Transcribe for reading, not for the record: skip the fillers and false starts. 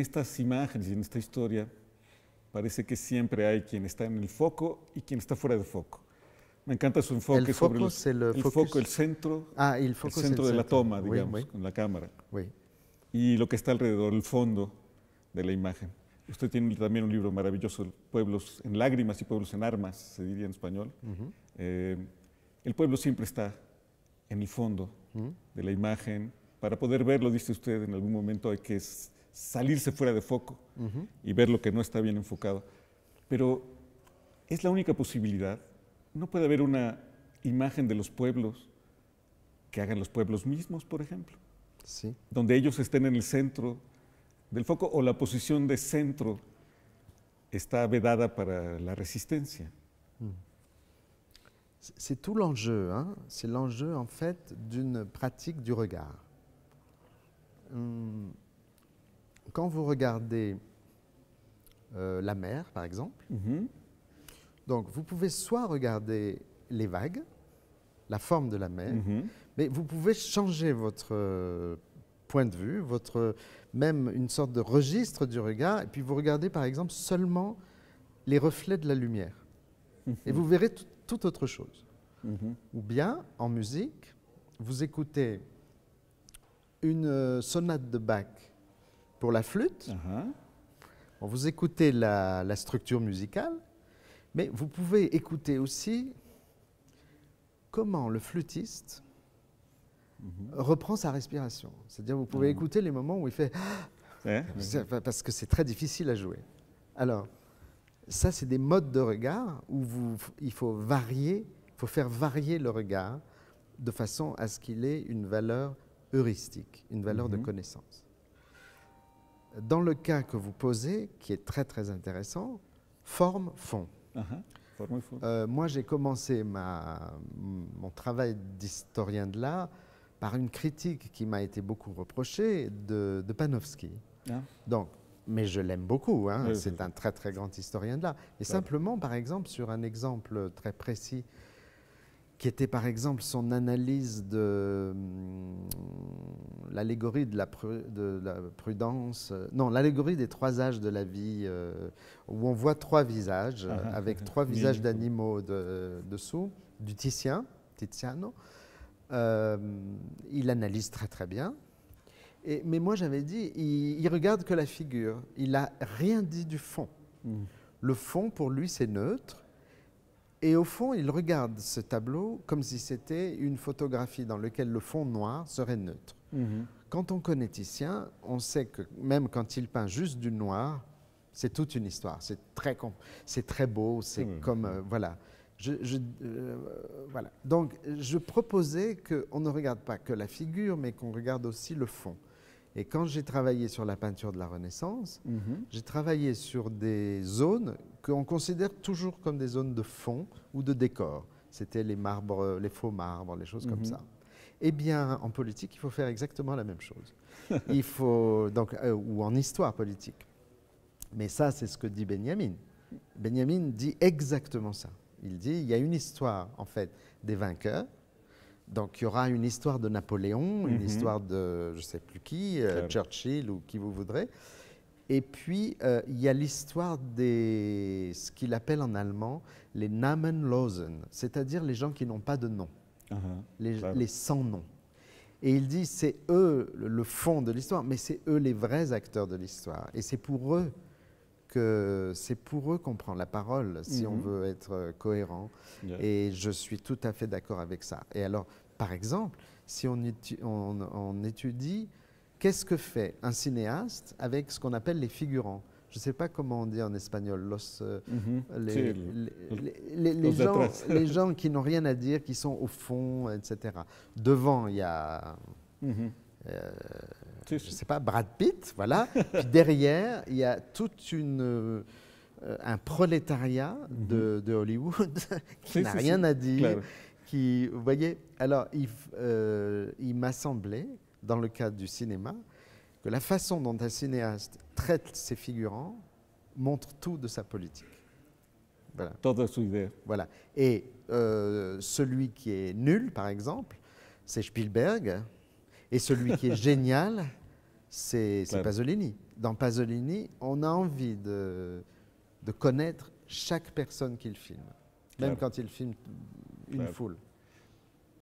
estas imágenes y en esta historia parece que siempre hay quien está en el foco y quien está fuera de foco. Me encanta su enfoque sobre el foco, el centro, el centro de la toma, digamos, con la cámara. Y lo que está alrededor, el fondo de la imagen. Usted tiene también un libro maravilloso, Pueblos en lágrimas y pueblos en armas, se diría en español. El pueblo siempre está en el fondo de la imagen. Para poder verlo, dice usted, en algún momento hay que salirse fuera de foco y ver lo que no está bien enfocado. Pero es la única posibilidad. No puede haber una imagen de los pueblos que hagan los pueblos mismos, por ejemplo. Sí. Donde ellos estén en el centro del foco o la posición de centro está vedada para la resistencia. C'est tout l'enjeu, hein? C'est l'enjeu en fait d'une pratique du regard. Quand vous regardez la mer, par exemple, donc vous pouvez soit regarder les vagues, la forme de la mer, mais vous pouvez changer votre point de vue, même une sorte de registre du regard, et puis vous regardez par exemple seulement les reflets de la lumière. Et vous verrez tout autre chose. Ou bien, en musique, vous écoutez une sonate de Bach pour la flûte, vous écoutez la structure musicale, mais vous pouvez écouter aussi comment le flûtiste reprend sa respiration. C'est-à-dire vous pouvez écouter les moments où il fait parce que c'est très difficile à jouer. Alors, ça, c'est des modes de regard où il faut varier, il faut faire varier le regard de façon à ce qu'il ait une valeur heuristique, une valeur de connaissance. Dans le cas que vous posez, qui est très très intéressant, forme-fond. Moi, j'ai commencé mon travail d'historien de l'art par une critique qui m'a été beaucoup reprochée de Panofsky. Donc, mais je l'aime beaucoup, hein, c'est un très très grand historien de l'art. Et simplement, par exemple, sur un exemple très précis, qui était par exemple son analyse de l'allégorie de la prudence, non, l'allégorie des trois âges de la vie, où on voit trois visages, avec trois visages d'animaux dessous, du Tiziano. Il analyse très très bien. Mais moi j'avais dit, il regarde que la figure, il n'a rien dit du fond. Le fond pour lui c'est neutre. Et au fond, il regarde ce tableau comme si c'était une photographie dans laquelle le fond noir serait neutre. Quand on connaît Titien, on sait que même quand il peint juste du noir, c'est toute une histoire. C'est très beau, c'est comme... voilà. Voilà. Donc, je proposais qu'on ne regarde pas que la figure, mais qu'on regarde aussi le fond. Et quand j'ai travaillé sur la peinture de la Renaissance, j'ai travaillé sur des zones qu'on considère toujours comme des zones de fond ou de décor. C'était les marbres, les faux marbres, les choses comme ça. Eh bien, en politique, il faut faire exactement la même chose. Il faut, donc, ou en histoire politique. Mais ça, c'est ce que dit Benjamin. Benjamin dit exactement ça. Il dit, il y a une histoire, en fait, des vainqueurs. Donc, il y aura une histoire de Napoléon, une histoire de je ne sais plus qui, Churchill ou qui vous voudrez. Et puis, il y a l'histoire des, ce qu'il appelle en allemand les Namenlosen, c'est-à-dire les gens qui n'ont pas de nom, les sans-noms. Et il dit, c'est eux le fond de l'histoire, mais c'est eux les vrais acteurs de l'histoire. Et c'est pour eux qu'on prend la parole, si on veut être cohérent. Et je suis tout à fait d'accord avec ça. Et alors, par exemple, si on étudie qu'est-ce que fait un cinéaste avec ce qu'on appelle les figurants. Je ne sais pas comment on dit en espagnol, les gens qui n'ont rien à dire, qui sont au fond, etc. Devant, il y a... je ne sais pas, Brad Pitt, voilà. Puis derrière, il y a toute un prolétariat de Hollywood qui n'a rien à dire. Qui, vous voyez, alors il m'a semblé, dans le cadre du cinéma, que la façon dont un cinéaste traite ses figurants montre tout de sa politique. Voilà. Voilà. Et celui qui est nul, par exemple, c'est Spielberg. Et celui qui est génial, c'est Pasolini. Dans Pasolini, on a envie de connaître chaque personne qu'il filme, même quand il filme une foule.